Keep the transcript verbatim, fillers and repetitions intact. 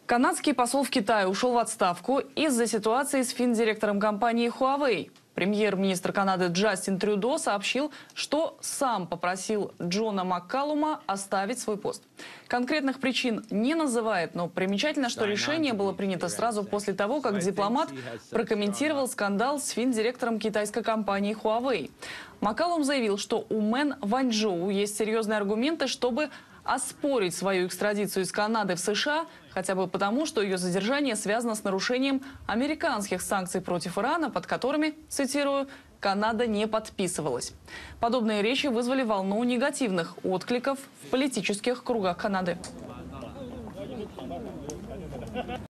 Канадский посол в Китае ушел в отставку из-за ситуации с финдиректором компании Huawei. Премьер-министр Канады Джастин Трюдо сообщил, что сам попросил Джона Маккалума оставить свой пост. Конкретных причин не называет, но примечательно, что решение было принято сразу после того, как дипломат прокомментировал скандал с финдиректором китайской компании Huawei. Маккалум заявил, что у Мэн Ванчжоу есть серьезные аргументы, чтобы оспорить свою экстрадицию из Канады в США, хотя бы потому, что ее задержание связано с нарушением американских санкций против Ирана, под которыми, цитирую, Канада не подписывалась. Подобные речи вызвали волну негативных откликов в политических кругах Канады.